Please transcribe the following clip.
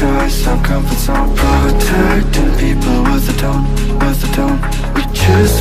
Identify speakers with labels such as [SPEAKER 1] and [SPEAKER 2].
[SPEAKER 1] energized, our comfort zone, protecting people with the tone, with the tone. We choose